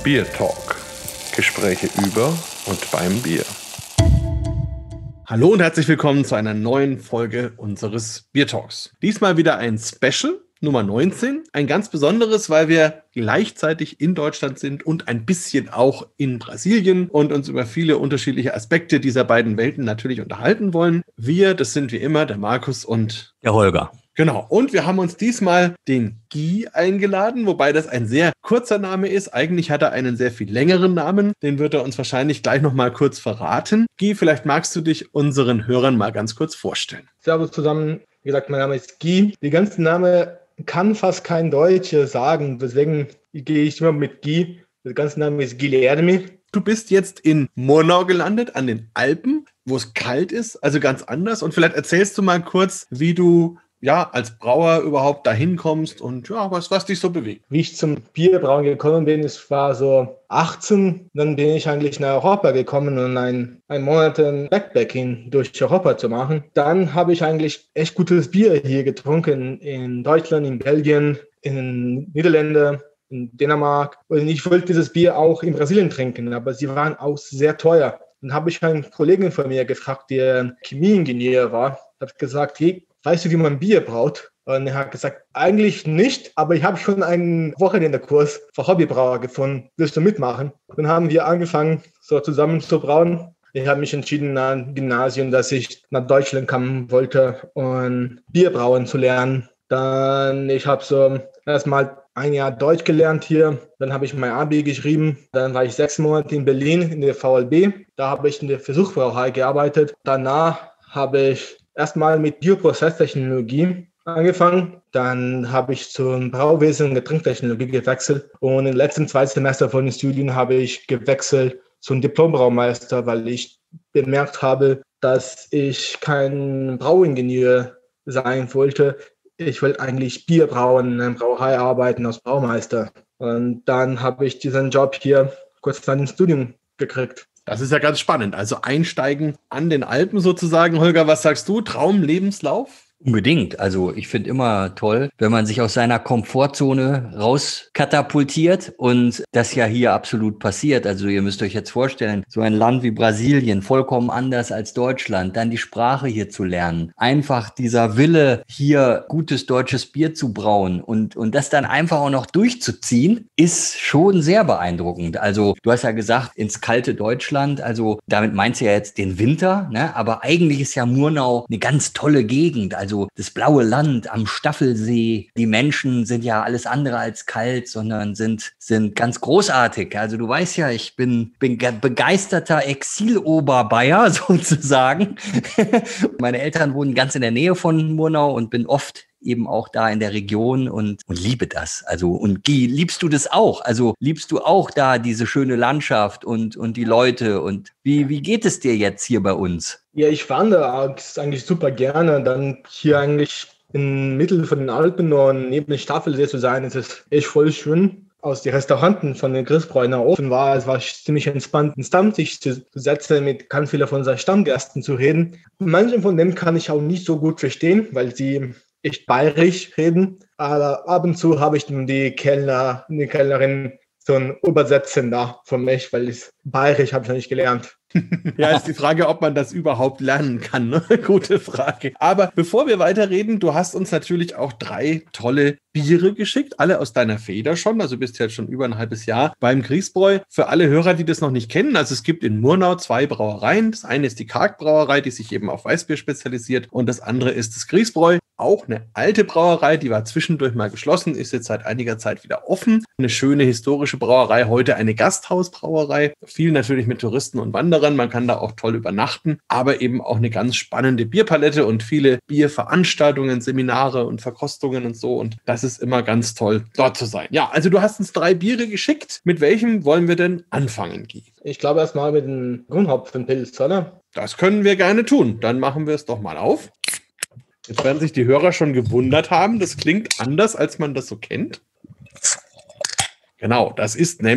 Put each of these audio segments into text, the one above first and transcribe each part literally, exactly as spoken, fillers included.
Beer Talk. Gespräche über und beim Bier. Hallo und herzlich willkommen zu einer neuen Folge unseres Beer Talks. Diesmal wieder ein Special, Nummer neunzehn. Ein ganz besonderes, weil wir gleichzeitig in Deutschland sind und ein bisschen auch in Brasilien und uns über viele unterschiedliche Aspekte dieser beiden Welten natürlich unterhalten wollen. Wir, das sind wie immer der Markus und der Holger. Genau, und wir haben uns diesmal den Guy eingeladen, wobei das ein sehr kurzer Name ist. Eigentlich hat er einen sehr viel längeren Namen, den wird er uns wahrscheinlich gleich nochmal kurz verraten. Guy, vielleicht magst du dich unseren Hörern mal ganz kurz vorstellen. Servus zusammen, wie gesagt, mein Name ist Guy. Der ganze Name kann fast kein Deutscher sagen, deswegen gehe ich immer mit Guy. Der ganze Name ist Guilherme. Du bist jetzt in Murnau gelandet, an den Alpen, wo es kalt ist, also ganz anders. Und vielleicht erzählst du mal kurz, wie du ja, als Brauer überhaupt dahin kommst und ja, was, was dich so bewegt. Wie ich zum Bierbrauen gekommen bin, es war so achtzehn, dann bin ich eigentlich nach Europa gekommen, um ein, ein Monat ein Backpacking durch Europa zu machen. Dann habe ich eigentlich echt gutes Bier hier getrunken, in Deutschland, in Belgien, in den Niederlanden, in Dänemark. Und ich wollte dieses Bier auch in Brasilien trinken, aber sie waren auch sehr teuer. Dann habe ich einen Kollegen von mir gefragt, der Chemieingenieur war, habe gesagt, hey, weißt du, wie man Bier braut? Und er hat gesagt, eigentlich nicht, aber ich habe schon einen Wochenendekurs für Hobbybrauer gefunden. Willst du mitmachen? Dann haben wir angefangen, so zusammen zu brauen. Ich habe mich entschieden, nach dem Gymnasium, dass ich nach Deutschland kommen wollte, um Bier brauen zu lernen. Dann, ich habe so erstmal ein Jahr Deutsch gelernt hier. Dann habe ich mein Abi geschrieben. Dann war ich sechs Monate in Berlin in der V L B. Da habe ich in der Versuchsbrauerei gearbeitet. Danach habe ich erstmal mit Bioprozesstechnologie angefangen. Dann habe ich zum Brauwesen und Getränktechnologie gewechselt. Und im letzten zwei Semester von den Studien habe ich gewechselt zum Diplombraumeister, weil ich bemerkt habe, dass ich kein Brauingenieur sein wollte. Ich wollte eigentlich Bier brauen, in einer Brauerei arbeiten als Braumeister. Und dann habe ich diesen Job hier kurz nach dem Studium gekriegt. Das ist ja ganz spannend. Also einsteigen an den Alpen sozusagen. Holger, was sagst du? Traumlebenslauf? Unbedingt. Also ich finde immer toll, wenn man sich aus seiner Komfortzone rauskatapultiert und das ja hier absolut passiert. Also ihr müsst euch jetzt vorstellen, so ein Land wie Brasilien, vollkommen anders als Deutschland, dann die Sprache hier zu lernen. Einfach dieser Wille, hier gutes deutsches Bier zu brauen und, und das dann einfach auch noch durchzuziehen, ist schon sehr beeindruckend. Also du hast ja gesagt, ins kalte Deutschland, also damit meinst du ja jetzt den Winter, ne? Aber eigentlich ist ja Murnau eine ganz tolle Gegend. Also Also das blaue Land am Staffelsee. Die Menschen sind ja alles andere als kalt, sondern sind, sind ganz großartig. Also du weißt ja, ich bin, bin begeisterter Exil-Oberbayer sozusagen. Meine Eltern wohnen ganz in der Nähe von Murnau und bin oft eben auch da in der Region und, und liebe das. Also, und Guy, liebst du das auch? Also, liebst du auch da diese schöne Landschaft und, und die Leute? Und wie, wie geht es dir jetzt hier bei uns? Ja, ich wandere eigentlich super gerne. Dann hier eigentlich im Mittel von den Alpen und neben dem Staffelsee zu sein, ist es echt voll schön. Aus den Restauranten von den Grillbräuner offen war, es war ziemlich entspannt, einen Stammtisch zu setzen, mit ganz vielen von unseren Stammgästen zu reden. Manche von denen kann ich auch nicht so gut verstehen, weil sie echt bayerisch reden, aber ab und zu habe ich die Kellner, die Kellnerin so ein Übersetzen da für mich, weil ich bayerisch habe ich noch nicht gelernt. Ja, ist die Frage, ob man das überhaupt lernen kann. Ne? Gute Frage. Aber bevor wir weiterreden, du hast uns natürlich auch drei tolle Biere geschickt, alle aus deiner Feder schon. Also bist jetzt schon über ein halbes Jahr beim Grießbräu. Für alle Hörer, die das noch nicht kennen, also es gibt in Murnau zwei Brauereien. Das eine ist die Karg-Brauerei, die sich eben auf Weißbier spezialisiert. Und das andere ist das Grießbräu. Auch eine alte Brauerei, die war zwischendurch mal geschlossen, ist jetzt seit einiger Zeit wieder offen. Eine schöne historische Brauerei, heute eine Gasthausbrauerei. Viel natürlich mit Touristen und Wanderern. Man kann da auch toll übernachten, aber eben auch eine ganz spannende Bierpalette und viele Bierveranstaltungen, Seminare und Verkostungen und so. Und das ist immer ganz toll, dort zu sein. Ja, also du hast uns drei Biere geschickt. Mit welchem wollen wir denn anfangen, Guy? Ich glaube erstmal mit dem Grünhopfenpilz, oder? Das können wir gerne tun. Dann machen wir es doch mal auf. Jetzt werden sich die Hörer schon gewundert haben. Das klingt anders, als man das so kennt. Genau, das ist nämlich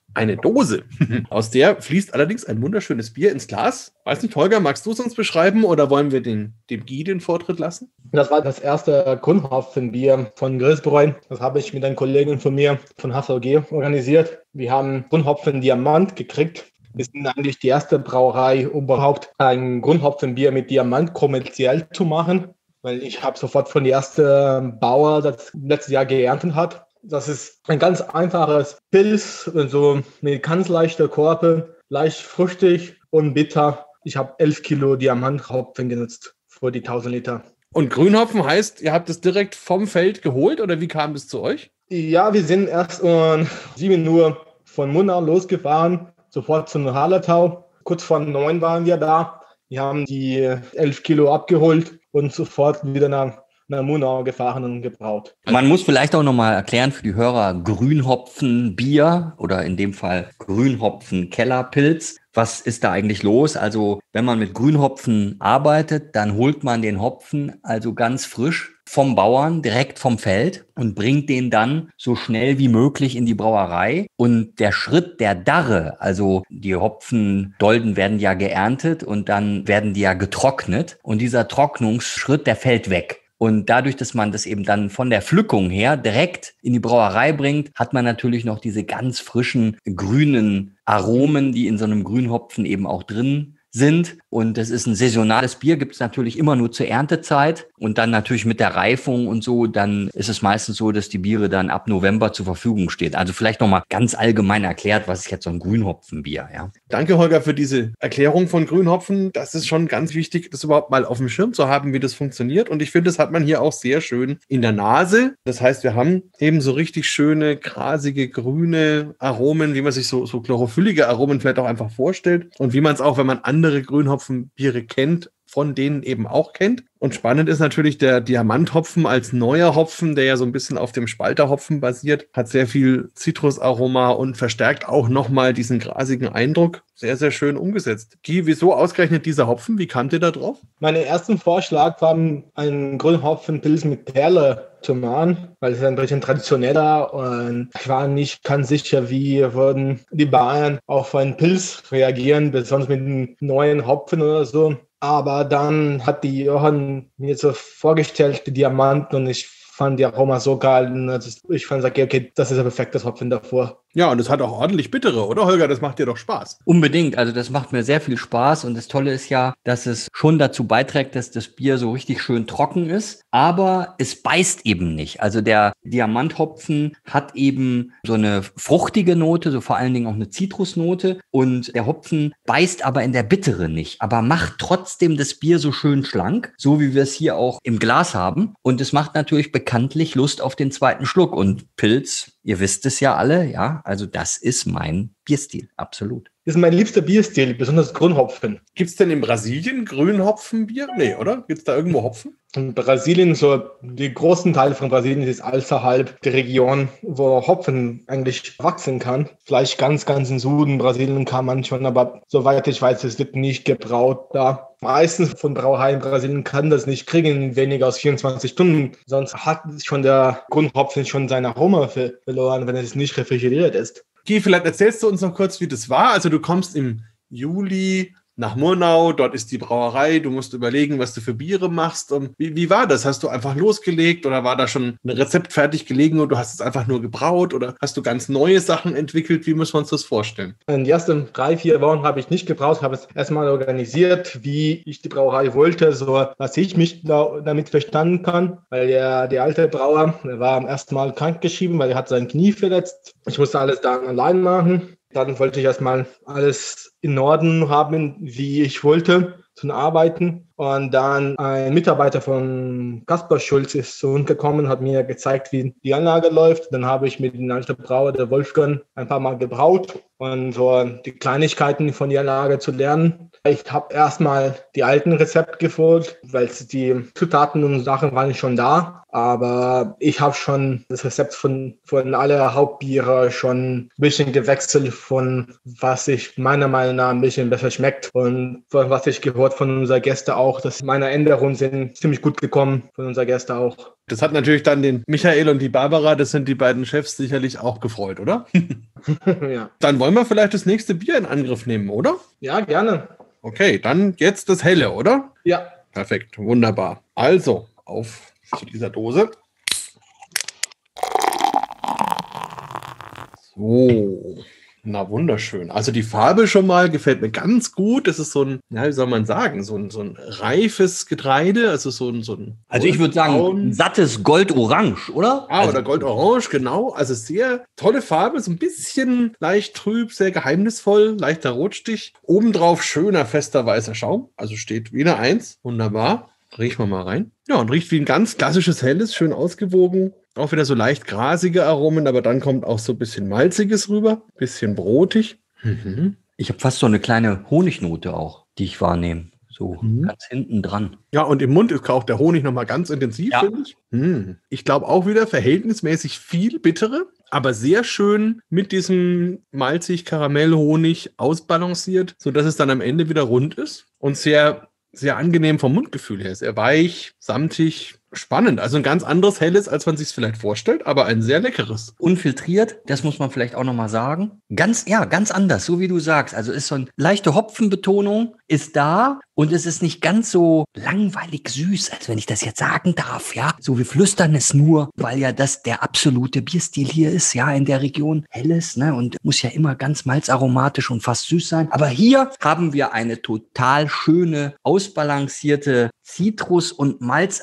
Eine Dose. Aus der fließt allerdings ein wunderschönes Bier ins Glas. Weiß nicht, Holger, magst du es uns beschreiben oder wollen wir den, dem Guy den Vortritt lassen? Das war das erste Grundhopfenbier von Grillsbräu. Das habe ich mit einem Kollegen von mir von H V G organisiert. Wir haben Grundhopfen Diamant gekriegt. Wir sind eigentlich die erste Brauerei überhaupt, ein Grundhopfenbier mit Diamant kommerziell zu machen. Weil ich habe sofort von der ersten Bauer, das letztes Jahr geerntet hat. Das ist ein ganz einfaches Pilz, so mit ganz leichter Korpe, leicht fruchtig und bitter. Ich habe elf Kilo Diamanthopfen genutzt für die tausend Liter. Und Grünhopfen heißt, ihr habt es direkt vom Feld geholt oder wie kam es zu euch? Ja, wir sind erst um sieben Uhr von Murnau losgefahren, sofort zu Hallertau. Kurz vor neun waren wir da. Wir haben die elf Kilo abgeholt und sofort wieder nach nach Murnau gefahren und gebraut. Man muss vielleicht auch nochmal erklären für die Hörer, Grünhopfenbier oder in dem Fall Grünhopfen-Kellerpilz. Was ist da eigentlich los? Also wenn man mit Grünhopfen arbeitet, dann holt man den Hopfen also ganz frisch vom Bauern, direkt vom Feld und bringt den dann so schnell wie möglich in die Brauerei. Und der Schritt der Darre, also die Hopfendolden werden ja geerntet und dann werden die ja getrocknet. Und dieser Trocknungsschritt, der fällt weg. Und dadurch, dass man das eben dann von der Pflückung her direkt in die Brauerei bringt, hat man natürlich noch diese ganz frischen grünen Aromen, die in so einem Grünhopfen eben auch drin sind. Und das ist ein saisonales Bier, gibt es natürlich immer nur zur Erntezeit. Und dann natürlich mit der Reifung und so, dann ist es meistens so, dass die Biere dann ab November zur Verfügung stehen. Also vielleicht nochmal ganz allgemein erklärt, was ist jetzt so ein Grünhopfenbier, ja? Danke, Holger, für diese Erklärung von Grünhopfen. Das ist schon ganz wichtig, das überhaupt mal auf dem Schirm zu haben, wie das funktioniert. Und ich finde, das hat man hier auch sehr schön in der Nase. Das heißt, wir haben eben so richtig schöne, grasige, grüne Aromen, wie man sich so, so chlorophyllige Aromen vielleicht auch einfach vorstellt. Und wie man es auch, wenn man andere Grünhopfenbiere kennt, von denen eben auch kennt. Und spannend ist natürlich der Diamanthopfen als neuer Hopfen, der ja so ein bisschen auf dem Spalterhopfen basiert, hat sehr viel Zitrusaroma und verstärkt auch nochmal diesen grasigen Eindruck. Sehr, sehr schön umgesetzt. Guy, wieso ausgerechnet dieser Hopfen? Wie kamt ihr da drauf? Mein ersten Vorschlag war, einen Grünhopfenpilz mit Perle zu machen, weil es ein bisschen traditioneller und ich war nicht ganz sicher, wie würden die Bayern auf einen Pilz reagieren, besonders mit einem neuen Hopfen oder so. Aber dann hat die Johann mir so vorgestellt, die Diamanten, und ich fand die Aroma so geil. Und ich fand, okay, okay, das ist ein perfektes Hopfen davor. Ja, und es hat auch ordentlich bittere, oder Holger? Das macht dir doch Spaß. Unbedingt, also das macht mir sehr viel Spaß und das Tolle ist ja, dass es schon dazu beiträgt, dass das Bier so richtig schön trocken ist, aber es beißt eben nicht. Also der Diamanthopfen hat eben so eine fruchtige Note, so vor allen Dingen auch eine Zitrusnote, und der Hopfen beißt aber in der Bittere nicht, aber macht trotzdem das Bier so schön schlank, so wie wir es hier auch im Glas haben, und es macht natürlich bekanntlich Lust auf den zweiten Schluck. Und Pilz, ihr wisst es ja alle, ja, also das ist mein Bierstil, absolut. Das ist mein liebster Bierstil, besonders Grünhopfen. Gibt es denn in Brasilien Grünhopfenbier? Nee, oder? Gibt es da irgendwo Hopfen? In Brasilien, so die großen Teile von Brasilien ist außerhalb der Region, wo Hopfen eigentlich wachsen kann. Vielleicht ganz, ganz im Süden Brasilien kann man schon, aber soweit ich weiß, es wird nicht gebraut da. Meistens von Brauereien in Brasilien kann das nicht kriegen, weniger als vierundzwanzig Stunden. Sonst hat schon der Grünhopfen schon seine Aroma verloren, wenn es nicht refrigeriert ist. Guy, vielleicht erzählst du uns noch kurz, wie das war. Also du kommst im Juli nach Murnau, dort ist die Brauerei, du musst überlegen, was du für Biere machst. Und wie, wie war das? Hast du einfach losgelegt oder war da schon ein Rezept fertig gelegen und du hast es einfach nur gebraut oder hast du ganz neue Sachen entwickelt? Wie müssen wir uns das vorstellen? In den ersten drei, vier Wochen habe ich nicht gebraut, habe es erstmal organisiert, wie ich die Brauerei wollte, so dass ich mich da, damit verstanden kann, weil der, der alte Brauer, der war am ersten Mal krankgeschrieben, weil er hat sein Knie verletzt. Ich musste alles dann allein machen. Dann wollte ich erstmal alles in Ordnung haben, wie ich wollte, zum Arbeiten. Und dann ein Mitarbeiter von Kaspar Schulz ist zu uns gekommen, hat mir gezeigt, wie die Anlage läuft. Dann habe ich mit dem alten Brauer, der Wolfgang, ein paar Mal gebraut und so die Kleinigkeiten von der Anlage zu lernen. Ich habe erstmal die alten Rezepte gefolgt, weil die Zutaten und Sachen waren schon da. Aber ich habe schon das Rezept von, von alle Hauptbiere schon ein bisschen gewechselt, von was ich meiner Meinung nach ein bisschen besser schmeckt und von was ich gehört von unseren Gästen auch, auch, dass meine Änderungen sind ziemlich gut gekommen von unseren Gästen auch. Das hat natürlich dann den Michael und die Barbara, das sind die beiden Chefs, sicherlich auch gefreut, oder? Ja. Dann wollen wir vielleicht das nächste Bier in Angriff nehmen, oder? Ja, gerne. Okay, dann jetzt das Helle, oder? Ja. Perfekt, wunderbar. Also, auf zu dieser Dose. So, na wunderschön. Also die Farbe schon mal gefällt mir ganz gut. Das ist so ein, ja, wie soll man sagen, so ein, so ein reifes Getreide, also so ein, so ein Also ich würde sagen, ein sattes Goldorange, oder? Ah, also, oder Goldorange, genau. Also sehr tolle Farbe, so ein bisschen leicht trüb, sehr geheimnisvoll, leichter Rotstich. Obendrauf schöner, fester, weißer Schaum. Also steht wie eine Eins. Wunderbar. Riechen wir mal rein. Ja, und riecht wie ein ganz klassisches Helles, schön ausgewogen. Auch wieder so leicht grasige Aromen, aber dann kommt auch so ein bisschen Malziges rüber. Bisschen brotig. Mhm. Ich habe fast so eine kleine Honignote auch, die ich wahrnehme. So mhm. ganz hinten dran. Ja, und im Mund ist auch der Honig nochmal ganz intensiv, ja. Finde ich. Hm. Ich glaube auch wieder verhältnismäßig viel bittere, aber sehr schön mit diesem malzig-Karamell-Honig ausbalanciert, sodass es dann am Ende wieder rund ist und sehr, sehr angenehm vom Mundgefühl her. Sehr weich, samtig, spannend. Also ein ganz anderes Helles, als man sich es vielleicht vorstellt, aber ein sehr leckeres. Unfiltriert, das muss man vielleicht auch nochmal sagen. Ganz, ja, ganz anders, so wie du sagst. Also ist so eine leichte Hopfenbetonung, ist da und es ist nicht ganz so langweilig süß, als wenn ich das jetzt sagen darf, ja. So, wir flüstern es nur, weil ja das der absolute Bierstil hier ist, ja, in der Region. Helles, ne, und muss ja immer ganz malzaromatisch und fast süß sein. Aber hier haben wir eine total schöne, ausbalancierte Zitrus- und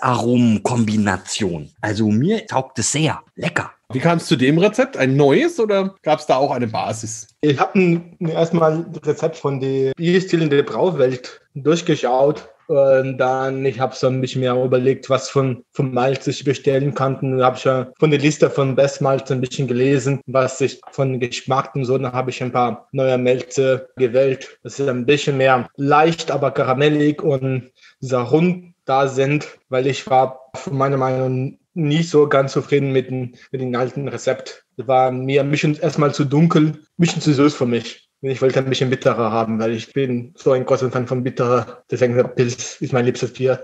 Malzaromen-Kombination. Also mir taugt es sehr. Lecker. Wie kam es zu dem Rezept? Ein neues oder gab es da auch eine Basis? Ich habe erstmal das Rezept von der Bierstilen der Brauwelt durchgeschaut. Und dann, ich habe so ein bisschen mehr überlegt, was von, von Malz ich bestellen kann. Dann habe ich ja von der Liste von Best Malz ein bisschen gelesen, was ich von Geschmack und so. Dann habe ich ein paar neue Malze gewählt. Das ist ein bisschen mehr leicht, aber karamellig und sehr rund da sind, weil ich war von meiner Meinung nicht so ganz zufrieden mit dem, mit dem alten Rezept. Das war mir ein bisschen erstmal zu dunkel, ein bisschen zu süß für mich. Ich wollte ein bisschen bitterer haben, weil ich bin so ein großer Fan von bitterer. Deswegen der Pilz ist mein liebstes Bier.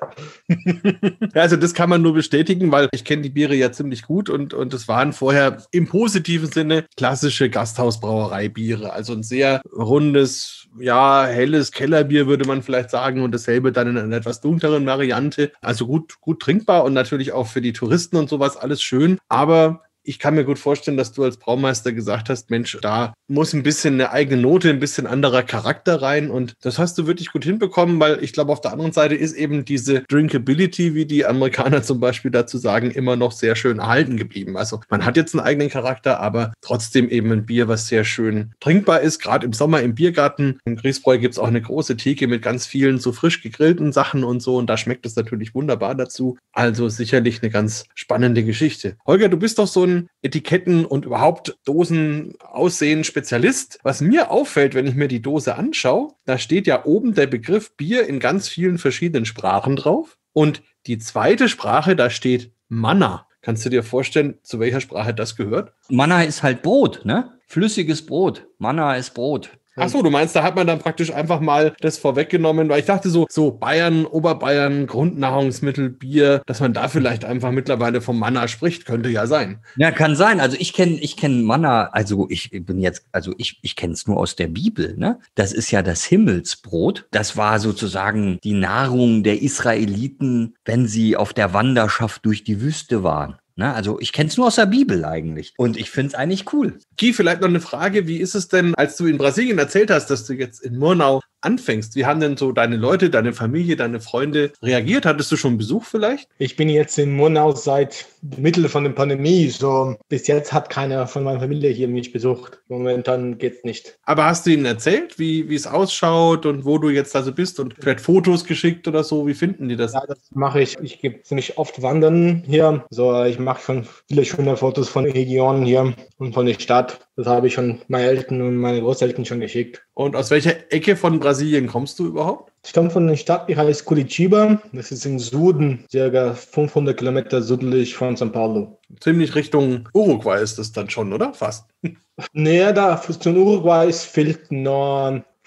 Ja, also das kann man nur bestätigen, weil ich kenne die Biere ja ziemlich gut und und es waren vorher im positiven Sinne klassische Gasthausbrauereibiere. Also ein sehr rundes, ja, helles Kellerbier würde man vielleicht sagen und dasselbe dann in einer etwas dunkleren Variante. Also gut, gut trinkbar und natürlich auch für die Touristen und sowas alles schön, aber ich kann mir gut vorstellen, dass du als Braumeister gesagt hast, Mensch, da muss ein bisschen eine eigene Note, ein bisschen anderer Charakter rein und das hast du wirklich gut hinbekommen, weil ich glaube, auf der anderen Seite ist eben diese Drinkability, wie die Amerikaner zum Beispiel dazu sagen, immer noch sehr schön erhalten geblieben. Also man hat jetzt einen eigenen Charakter, aber trotzdem eben ein Bier, was sehr schön trinkbar ist, gerade im Sommer im Biergarten. Im Griesbräu gibt es auch eine große Theke mit ganz vielen so frisch gegrillten Sachen und so und da schmeckt es natürlich wunderbar dazu. Also sicherlich eine ganz spannende Geschichte. Holger, du bist doch so ein Etiketten und überhaupt Dosen aussehen Spezialist. Was mir auffällt, wenn ich mir die Dose anschaue, da steht ja oben der Begriff Bier in ganz vielen verschiedenen Sprachen drauf. Und die zweite Sprache, da steht Manna. Kannst du dir vorstellen, zu welcher Sprache das gehört? Manna ist halt Brot, ne? Flüssiges Brot. Manna ist Brot. Ach so, du meinst, da hat man dann praktisch einfach mal das vorweggenommen, weil ich dachte so, so Bayern, Oberbayern, Grundnahrungsmittel, Bier, dass man da vielleicht einfach mittlerweile vom Manna spricht, könnte ja sein. Ja, kann sein. Also ich kenne ich kenn Manna, also ich bin jetzt, also ich, ich kenne es nur aus der Bibel, ne? Das ist ja das Himmelsbrot. Das war sozusagen die Nahrung der Israeliten, wenn sie auf der Wanderschaft durch die Wüste waren. Ne, also ich kenne es nur aus der Bibel eigentlich und ich finde es eigentlich cool. Guy, vielleicht noch eine Frage, wie ist es denn, als du in Brasilien erzählt hast, dass du jetzt in Murnau anfängst, wie haben denn so deine Leute, deine Familie, deine Freunde reagiert? Hattest du schon Besuch vielleicht? Ich bin jetzt in Murnau seit Mitte von der Pandemie, so bis jetzt hat keiner von meiner Familie hier mich besucht. Momentan geht's nicht. Aber hast du ihnen erzählt, wie wie es ausschaut und wo du jetzt also bist und vielleicht Fotos geschickt oder so? Wie finden die das? Ja, das mache ich. Ich gehe ziemlich oft wandern hier. So, ich mache schon viele schöne Fotos von den Regionen hier und von der Stadt. Das habe ich schon meine Eltern und meine Großeltern schon geschickt. Und aus welcher Ecke von Brasilien kommst du überhaupt? Ich komme von einer Stadt, die heißt Curitiba. Das ist im Süden, circa fünfhundert Kilometer südlich von São Paulo. Ziemlich Richtung Uruguay ist das dann schon, oder? Fast. Nee, da zum Uruguay fehlt noch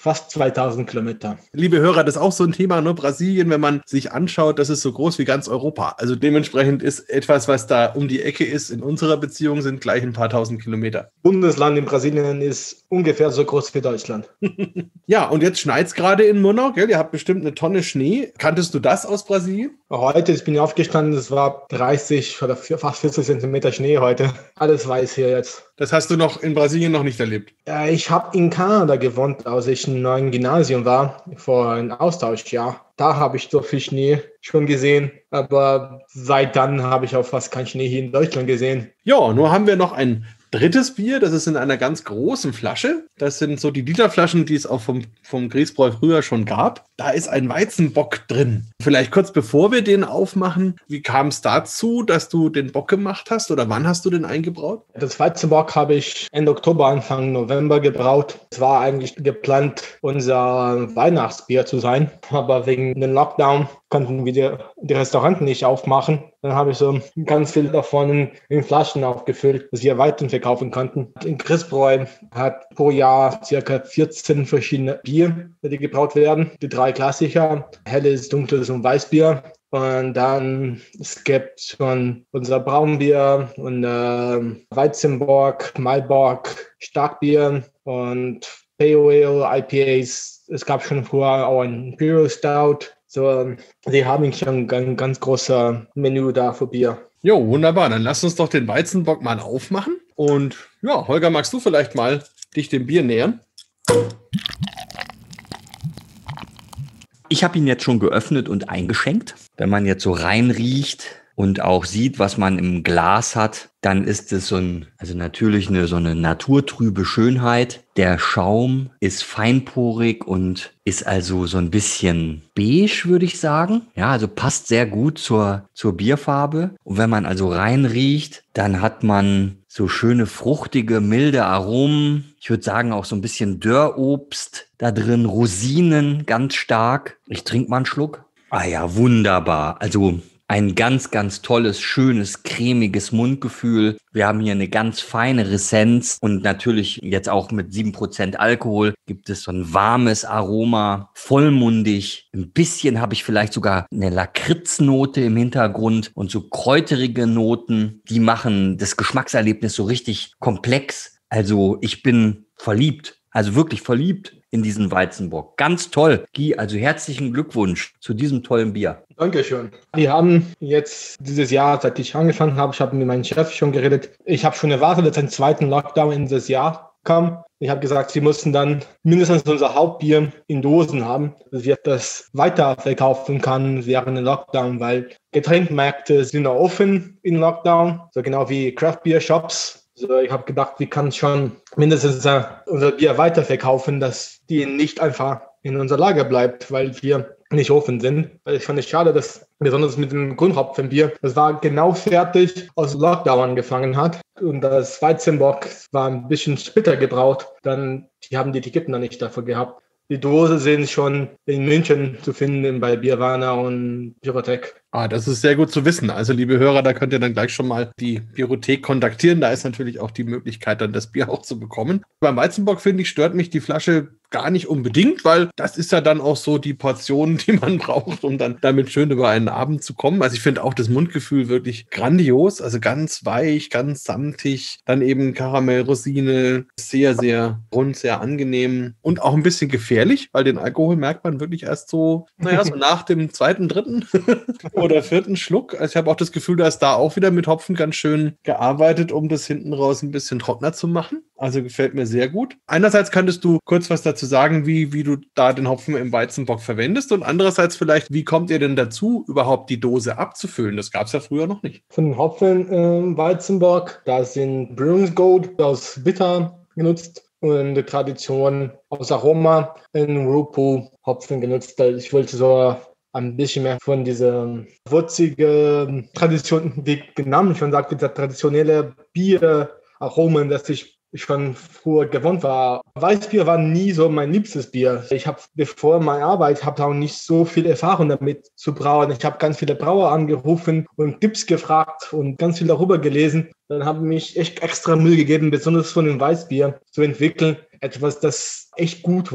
fast zweitausend Kilometer. Liebe Hörer, das ist auch so ein Thema, ne? Brasilien, wenn man sich anschaut, das ist so groß wie ganz Europa. Also dementsprechend ist etwas, was da um die Ecke ist, in unserer Beziehung sind gleich ein paar tausend Kilometer. Bundesland in Brasilien ist ungefähr so groß wie Deutschland. Ja, und jetzt schneit es gerade in Murnau, gell? Ihr habt bestimmt eine Tonne Schnee. Kanntest du das aus Brasilien? Heute ich bin ich aufgestanden, es war dreißig oder fast vierzig Zentimeter Schnee heute. Alles weiß hier jetzt. Das hast du noch in Brasilien noch nicht erlebt? Ja, ich habe in Kanada gewohnt, als ich im neuen Gymnasium war, vor einem Austauschjahr. Da habe ich so viel Schnee schon gesehen, aber seit dann habe ich auch fast keinen Schnee hier in Deutschland gesehen. Ja, nur haben wir noch ein drittes Bier, das ist in einer ganz großen Flasche. Das sind so die Literflaschen, die es auch vom, vom Griesbräu früher schon gab. Da ist ein Weizenbock drin. Vielleicht kurz bevor wir den aufmachen, wie kam es dazu, dass du den Bock gemacht hast oder wann hast du den eingebraut? Das Weizenbock habe ich Ende Oktober, Anfang November gebraut. Es war eigentlich geplant, unser Weihnachtsbier zu sein, aber wegen dem Lockdown konnten wir die, die Restauranten nicht aufmachen. Dann habe ich so ganz viel davon in Flaschen aufgefüllt, dass wir weiter verkaufen konnten. In Griesbräu hat pro Jahr circa vierzehn verschiedene Bier, die gebraut werden. Die drei Klassiker, helles, dunkles und Weißbier. Und dann, es gibt schon unser Braunbier und äh, Weizenbock, Maibock, Starkbier und Pale Ale, I P As. Es gab schon vorher auch ein Imperial Stout. So, die haben schon ein ganz großes Menü da für Bier. Jo, wunderbar. Dann lass uns doch den Weizenbock mal aufmachen. Und ja, Holger, magst du vielleicht mal dich dem Bier nähern? Ich habe ihn jetzt schon geöffnet und eingeschenkt. Wenn man jetzt so reinriecht und auch sieht, was man im Glas hat, dann ist es so ein, also natürlich eine so eine naturtrübe Schönheit. Der Schaum ist feinporig und ist also so ein bisschen beige, würde ich sagen. Ja, also passt sehr gut zur, zur Bierfarbe. Und wenn man also reinriecht, dann hat man so schöne, fruchtige, milde Aromen. Ich würde sagen auch so ein bisschen Dörrobst da drin, Rosinen ganz stark. Ich trinke mal einen Schluck. Ah ja, wunderbar. Also ein ganz, ganz tolles, schönes, cremiges Mundgefühl. Wir haben hier eine ganz feine Ressenz und natürlich jetzt auch mit sieben Prozent Alkohol gibt es so ein warmes Aroma, vollmundig. Ein bisschen habe ich vielleicht sogar eine Lakritznote im Hintergrund und so kräuterige Noten, die machen das Geschmackserlebnis so richtig komplex. Also ich bin verliebt. Also wirklich verliebt in diesen Weizenbock. Ganz toll. Guy, also herzlichen Glückwunsch zu diesem tollen Bier. Dankeschön. Wir haben jetzt dieses Jahr, seit ich angefangen habe, ich habe mit meinem Chef schon geredet. Ich habe schon erwartet, dass ein zweiter Lockdown in das Jahr kam. Ich habe gesagt, sie mussten dann mindestens unser Hauptbier in Dosen haben, dass wir das weiterverkaufen können während dem Lockdown, weil Getränkmärkte sind noch offen im Lockdown, so genau wie Craft Beer Shops. Also ich habe gedacht, wir können schon mindestens uh, unser Bier weiterverkaufen, dass die nicht einfach in unser Lager bleibt, weil wir nicht offen sind. Weil ich fand es schade, dass besonders mit dem Grundhopfenbier, das war genau fertig, als Lockdown angefangen hat. Und das Weizenbock war ein bisschen später gebraut. Dann, die haben die Etiketten noch nicht dafür gehabt. Die Dose sind schon in München zu finden bei Bierwarner und Pyrotech. Ah, das ist sehr gut zu wissen. Also, liebe Hörer, da könnt ihr dann gleich schon mal die Biothek kontaktieren. Da ist natürlich auch die Möglichkeit, dann das Bier auch zu bekommen. Beim Weizenbock, finde ich, stört mich die Flasche gar nicht unbedingt, weil das ist ja dann auch so die Portion, die man braucht, um dann damit schön über einen Abend zu kommen. Also ich finde auch das Mundgefühl wirklich grandios, also ganz weich, ganz samtig, dann eben Karamell, Rosine, sehr, sehr rund, sehr angenehm und auch ein bisschen gefährlich, weil den Alkohol merkt man wirklich erst so, naja, so nach dem zweiten, dritten oder vierten Schluck. Also ich habe auch das Gefühl, da ist da auch wieder mit Hopfen ganz schön gearbeitet, um das hinten raus ein bisschen trockener zu machen. Also gefällt mir sehr gut. Einerseits könntest du kurz was dazu sagen, wie, wie du da den Hopfen im Weizenbock verwendest und andererseits vielleicht, wie kommt ihr denn dazu, überhaupt die Dose abzufüllen? Das gab es ja früher noch nicht. Von den Hopfen im Weizenbock, da sind Brewers Gold aus Bitter genutzt und die Tradition aus Aroma in Whirlpool Hopfen genutzt. Ich wollte so ein bisschen mehr von dieser würzigen Tradition, wie der Name schon sagt, dieser traditionelle Bieraromen, das ich schon früher gewohnt war. Weißbier war nie so mein liebstes Bier. Ich habe bevor meiner Arbeit habe auch nicht so viel Erfahrung damit zu brauen. Ich habe ganz viele Brauer angerufen und Tipps gefragt und ganz viel darüber gelesen. Dann habe ich mich echt extra Mühe gegeben, besonders von dem Weißbier zu entwickeln. Etwas, das echt gut war.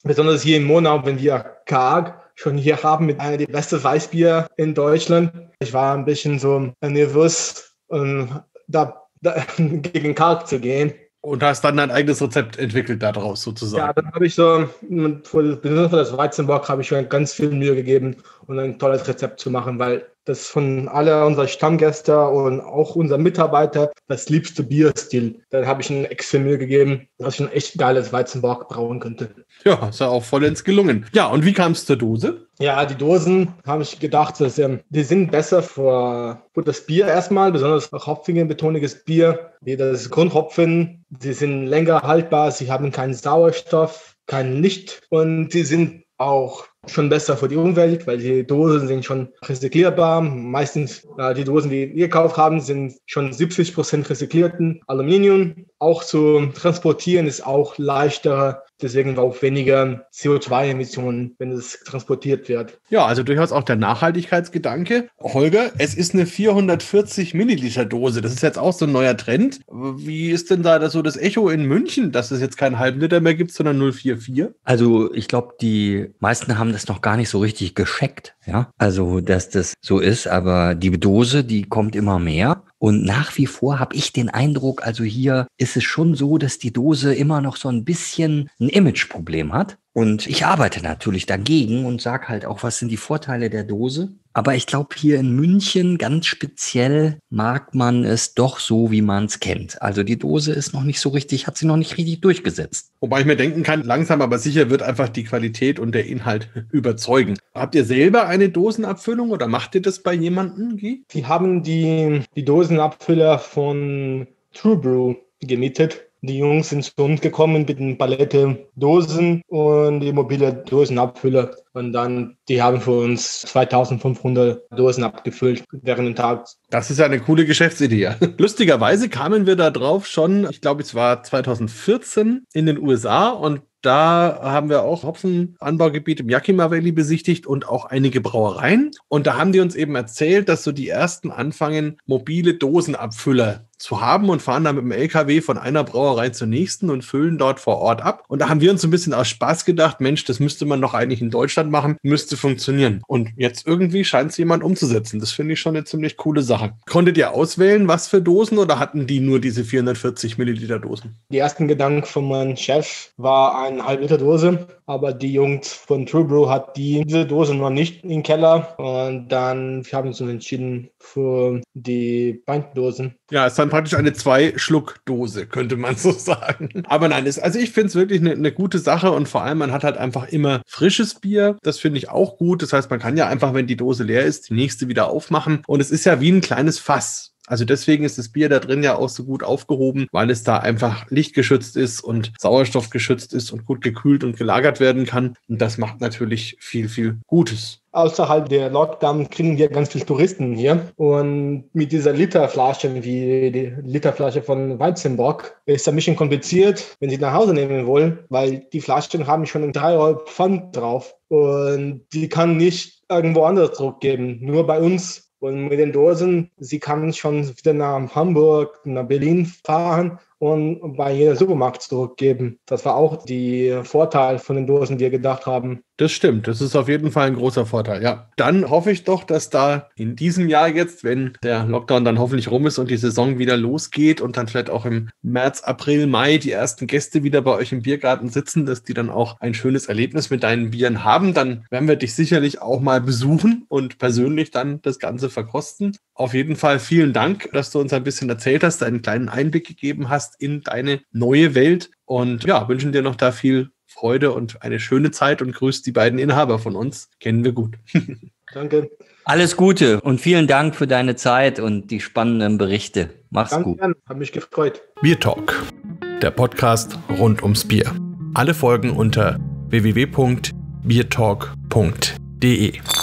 besonders hier in Monau, wenn wir karg schon hier haben mit einer der besten Weißbier in Deutschland. Ich war ein bisschen so nervös, um da, da gegen karg zu gehen. Und hast dann dein eigenes Rezept entwickelt daraus sozusagen. Ja, dann habe ich so, für, besonders für das Weizenbock habe ich schon ganz viel Mühe gegeben, um ein tolles Rezept zu machen, weil das von alle unserer Stammgäste und auch unser Mitarbeiter das liebste Bierstil. Dann habe ich ihnen extra Mühe gegeben, dass ich ein echt geiles Weizenbock brauen könnte. Ja, ist ja auch vollends gelungen. Ja, und wie kam es zur Dose? Ja, die Dosen, habe ich gedacht, dass, ähm, die sind besser für, für das Bier erstmal, besonders hopfiges, betoniges Bier, wie das Grundhopfen. Sie sind länger haltbar, sie haben keinen Sauerstoff, kein Licht und sie sind auch schon besser für die Umwelt, weil die Dosen sind schon rezyklierbar. Meistens äh, die Dosen, die wir gekauft haben, sind schon siebzig Prozent rezyklierten Aluminium. Auch zu transportieren ist auch leichter, deswegen auch weniger C O zwei Emissionen, wenn es transportiert wird. Ja, also durchaus auch der Nachhaltigkeitsgedanke. Holger, es ist eine vierhundertvierzig Milliliter Dose. Das ist jetzt auch so ein neuer Trend. Wie ist denn da das so das Echo in München, dass es jetzt keinen halben Liter mehr gibt, sondern null Komma vierundvierzig? Also ich glaube, die meisten haben das noch gar nicht so richtig gescheckt, ja. Also, dass das so ist, aber die Dose, die kommt immer mehr. Und nach wie vor habe ich den Eindruck, also hier ist es schon so, dass die Dose immer noch so ein bisschen ein Imageproblem hat. Und ich arbeite natürlich dagegen und sage halt auch, was sind die Vorteile der Dose. Aber ich glaube, hier in München ganz speziell mag man es doch so, wie man es kennt. Also die Dose ist noch nicht so richtig, hat sie noch nicht richtig durchgesetzt. Wobei ich mir denken kann, langsam aber sicher wird einfach die Qualität und der Inhalt überzeugen. Habt ihr selber eine Dosenabfüllung oder macht ihr das bei jemandem, Guy? Die haben die, die Dosenabfüller von True Brew gemietet. Die Jungs sind zu uns gekommen mit einer Palette Dosen und die mobile Dosenabfüller. Und dann, die haben für uns zweitausendfünfhundert Dosen abgefüllt während des Tages. Das ist ja eine coole Geschäftsidee. Lustigerweise kamen wir da drauf schon, ich glaube, es war zweitausendvierzehn in den U S A und da haben wir auch Hopfenanbaugebiet im Yakima Valley besichtigt und auch einige Brauereien. Und da haben die uns eben erzählt, dass so die ersten anfangen, mobile Dosenabfüller zu haben und fahren dann mit dem L K W von einer Brauerei zur nächsten und füllen dort vor Ort ab. Und da haben wir uns ein bisschen aus Spaß gedacht, Mensch, das müsste man doch eigentlich in Deutschland machen, müsste funktionieren. Und jetzt irgendwie scheint es jemand umzusetzen. Das finde ich schon eine ziemlich coole Sache. Konntet ihr auswählen, was für Dosen oder hatten die nur diese vierhundertvierzig Milliliter Dosen? Die ersten Gedanken von meinem Chef war eine halbe Liter Dose, aber die Jungs von True Brew hat die, diese Dose noch nicht im Keller und dann wir haben uns entschieden für die Pintdosen. Ja, ist dann praktisch eine Zwei-Schluck-Dose, könnte man so sagen. Aber nein, ist, also ich finde es wirklich eine, eine gute Sache und vor allem, man hat halt einfach immer frisches Bier. Das finde ich auch gut. Das heißt, man kann ja einfach, wenn die Dose leer ist, die nächste wieder aufmachen. Und es ist ja wie ein kleines Fass. Also deswegen ist das Bier da drin ja auch so gut aufgehoben, weil es da einfach lichtgeschützt ist und sauerstoffgeschützt ist und gut gekühlt und gelagert werden kann. Und das macht natürlich viel, viel Gutes. Außerhalb der Lockdown kriegen wir ganz viele Touristen hier. Und mit dieser Literflasche, wie die Literflasche von Weizenbock, ist ein bisschen kompliziert, wenn Sie nach Hause nehmen wollen, weil die Flaschen haben schon einen drei Euro Pfand drauf. Und die kann nicht irgendwo anders zurückgeben, nur bei uns. Und mit den Dosen, sie kann schon wieder nach Hamburg, nach Berlin fahren und bei jedem Supermarkt zurückgeben. Das war auch der Vorteil von den Dosen, die wir gedacht haben. Das stimmt, das ist auf jeden Fall ein großer Vorteil, ja. Dann hoffe ich doch, dass da in diesem Jahr jetzt, wenn der Lockdown dann hoffentlich rum ist und die Saison wieder losgeht und dann vielleicht auch im März, April, Mai die ersten Gäste wieder bei euch im Biergarten sitzen, dass die dann auch ein schönes Erlebnis mit deinen Bieren haben, dann werden wir dich sicherlich auch mal besuchen und persönlich dann das Ganze verkosten. Auf jeden Fall vielen Dank, dass du uns ein bisschen erzählt hast, einen kleinen Einblick gegeben hast in deine neue Welt und ja, wünschen dir noch da viel Freude und eine schöne Zeit und grüßt die beiden Inhaber von uns. Kennen wir gut. Danke. Alles Gute und vielen Dank für deine Zeit und die spannenden Berichte. Mach's Danke, gut. hat mich gefreut. Bier Talk, der Podcast rund ums Bier. Alle Folgen unter w w w punkt biertalk punkt d e.